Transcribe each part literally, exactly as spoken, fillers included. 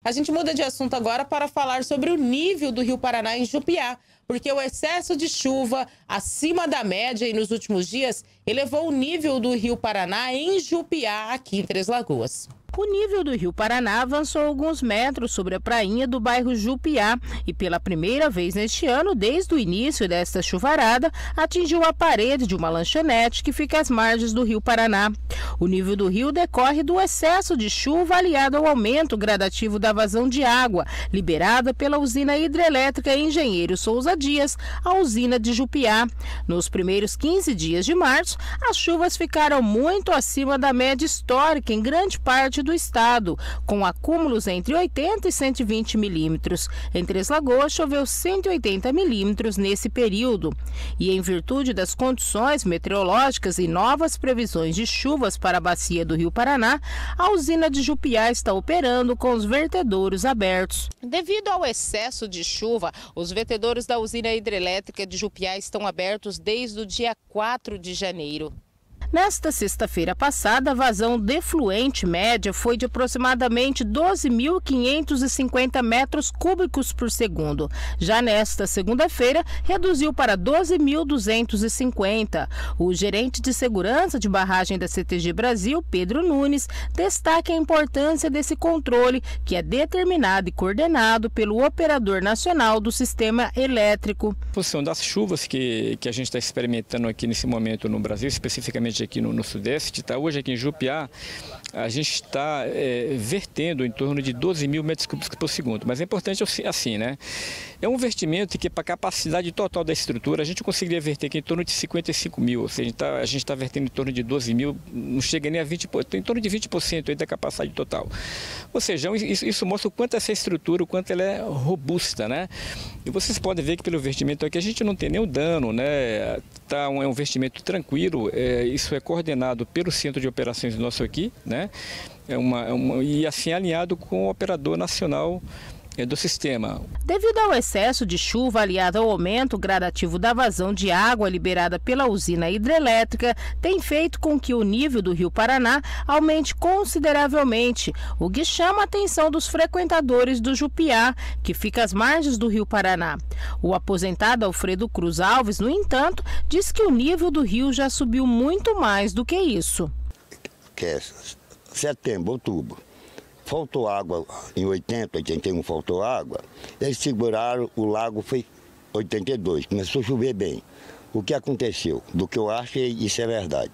A gente muda de assunto agora para falar sobre o nível do Rio Paraná em Jupiá, porque o excesso de chuva acima da média e nos últimos dias elevou o nível do Rio Paraná em Jupiá, aqui em Três Lagoas. O nível do Rio Paraná avançou alguns metros sobre a prainha do bairro Jupiá e pela primeira vez neste ano, desde o início desta chuvarada, atingiu a parede de uma lanchonete que fica às margens do Rio Paraná. O nível do rio decorre do excesso de chuva aliado ao aumento gradativo da vazão de água, liberada pela usina hidrelétrica Engenheiro Souza Dias, a usina de Jupiá. Nos primeiros quinze dias de março, as chuvas ficaram muito acima da média histórica em grande parte do estado, com acúmulos entre oitenta e cento e vinte milímetros. Em Três Lagoas, choveu cento e oitenta milímetros nesse período. E em virtude das condições meteorológicas e novas previsões de chuvas para a bacia do Rio Paraná, a usina de Jupiá está operando com os vertedouros abertos. Devido ao excesso de chuva, os vertedouros da usina hidrelétrica de Jupiá estão abertos desde o dia quatro de janeiro. Nesta sexta-feira passada, a vazão defluente média foi de aproximadamente doze mil quinhentos e cinquenta metros cúbicos por segundo. Já nesta segunda-feira, reduziu para doze mil duzentos e cinquenta. O gerente de segurança de barragem da C T G Brasil, Pedro Nunes, destaca a importância desse controle, que é determinado e coordenado pelo operador nacional do sistema elétrico. Em função das chuvas que, que a gente está experimentando aqui nesse momento no Brasil, especificamente aqui no, no Sudeste, tá? Hoje aqui em Jupiá, a gente está é, vertendo em torno de doze mil metros cúbicos por segundo, mas é importante assim, né? É um vertimento que para a capacidade total da estrutura, a gente conseguiria verter aqui em torno de cinquenta e cinco mil, ou seja, a gente está vertendo em torno de doze mil, não chega nem a vinte por cento, em torno de vinte por cento aí da capacidade total. Ou seja, isso, isso mostra o quanto essa estrutura, o quanto ela é robusta, né? E vocês podem ver que pelo vertimento aqui a gente não tem nenhum dano, né? Tá um, é um vertimento tranquilo, é, isso é coordenado pelo centro de operações nosso aqui, né? É uma, é uma, e assim alinhado com o operador nacional do sistema. Devido ao excesso de chuva aliado ao aumento gradativo da vazão de água liberada pela usina hidrelétrica, tem feito com que o nível do Rio Paraná aumente consideravelmente, o que chama a atenção dos frequentadores do Jupiá, que fica às margens do Rio Paraná. O aposentado Alfredo Cruz Alves, no entanto, diz que o nível do rio já subiu muito mais do que isso. Que é setembro, outubro. Faltou água em oitenta, oitenta e um faltou água, eles seguraram, o lago foi oitenta e dois, começou a chover bem. O que aconteceu? Do que eu acho, isso é verdade.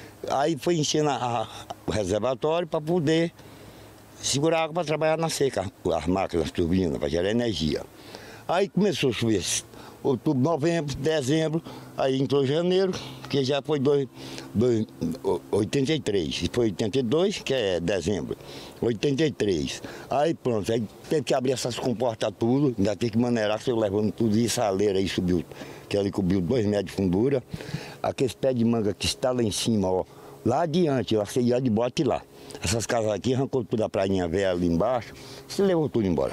Aí foi ensinar o reservatório para poder segurar água para trabalhar na seca, as máquinas, as turbinas, para gerar energia. Aí começou a chover outubro, novembro, dezembro, aí entrou janeiro, que já foi dois, dois, oitenta e três, foi oitenta e dois, que é dezembro, oitenta e três. Aí pronto, aí teve que abrir essas comportas tudo, ainda tem que maneirar, se eu levando tudo isso, a leira aí subiu, que ali cobriu dois metros de fundura. Aqueles pés de manga que está lá em cima, ó, lá adiante, eu sei lá de bote lá. Essas casas aqui arrancou tudo a prainha velha ali embaixo, se levou tudo embora.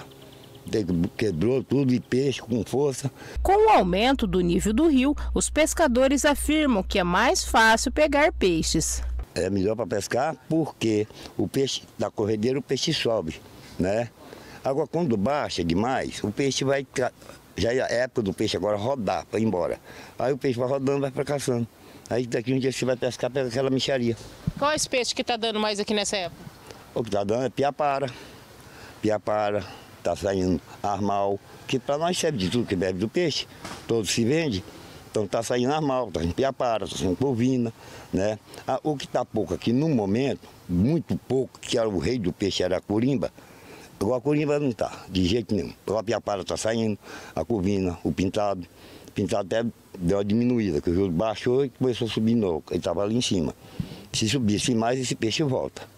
Quebrou tudo e peixe com força. Com o aumento do nível do rio, os pescadores afirmam que é mais fácil pegar peixes. É melhor para pescar porque o peixe da corredeira, o peixe sobe, né? Agora quando baixa demais, o peixe vai, já é a época do peixe agora rodar para ir embora. Aí o peixe vai rodando, vai fracassando. Aí daqui um dia você vai pescar, pega aquela mixaria. Qual é esse peixe que está dando mais aqui nessa época? O que está dando é piapara, piapara. Está saindo armal, que para nós serve de tudo que bebe do peixe, todo se vende, então está saindo armal, está saindo piapara, está saindo bovina, né? Ah, o que está pouco aqui no momento, muito pouco, que era o rei do peixe era a corimba, agora a corimba não está, de jeito nenhum. Agora a piapara está saindo, a corvina, o pintado, o pintado até deu uma diminuída, que o rio baixou e começou a subir novo, ele estava ali em cima. Se subisse mais, esse peixe volta.